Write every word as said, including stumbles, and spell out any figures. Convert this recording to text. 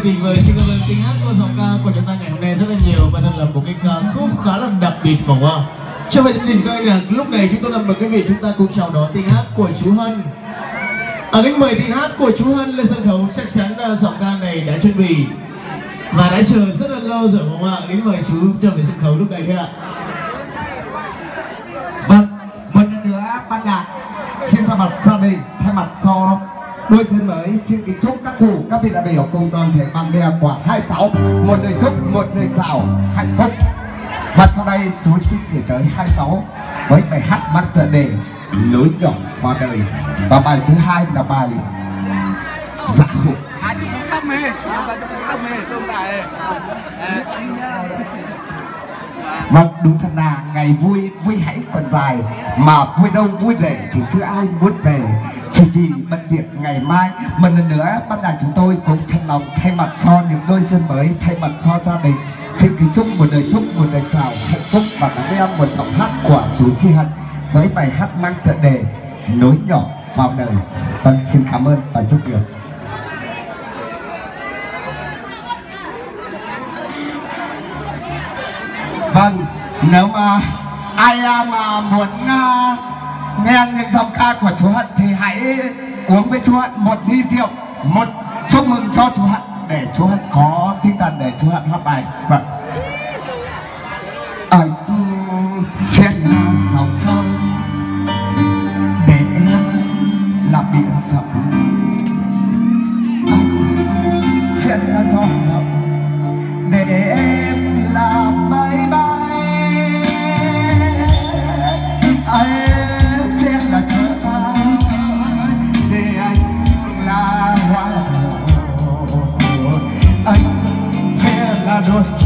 tuyệt vời, xin cảm ơn tiếng hát của giọng ca của chúng ta ngày hôm nay rất là nhiều và thật là một cái ca khúc khá là đặc biệt phải không ạ? Cho vậy xin các anh lúc này chúng tôi làm mời quý vị chúng ta cùng chào đón tiếng hát của chú Hân. À, kính mời tiếng hát của chú Hân lên sân khấu, chắc chắn là giọng ca này đã chuẩn bị và đã chờ rất là lâu rồi không ạ? Kính mời chú trở về sân khấu lúc này thôi ạ. Vâng, một lần nữa ban nhạc xin thay mặt gia đình, thay mặt cho đôi chân mới xin kính chúc các cụ, các vị đại biểu cùng toàn thể bạn bè của hai cháu một lời chúc, một lời chào hạnh phúc. Và sau đây chú xin gửi tới hai cháu với bài hát mang tựa đề Lối Nhỏ Qua Đời, và bài thứ hai là bài Dạ Khổ. Vâng, đúng thật là ngày vui, vui hãy còn dài, mà vui đâu vui rể thì chưa ai muốn về. Chỉ vì bận việc ngày mai, một lần nữa ban nhạc chúng tôi cũng thật lòng thay mặt cho những đôi chân mới, thay mặt cho gia đình xin kính chúc một lời chúc, một lời chào hạnh phúc và gắn với em một giọng hát của chú Si Hân với bài hát mang tựa đề Lối Nhỏ Vào Đời. Vâng, xin cảm ơn và rất nhiều. Vâng, nếu mà ai mà muốn uh, nghe những giọng ca của chú Hân thì hãy uống với chú Hân một ly rượu, một chúc mừng cho chú Hân để chú Hân có tinh thần để chú Hân hát bài. Vâng. Anh sẽ là dòng sông để em là biển rộng, anh sẽ là gió lộng để em là bay bay, anh sẽ là chợ để anh là hoa, anh sẽ là đôi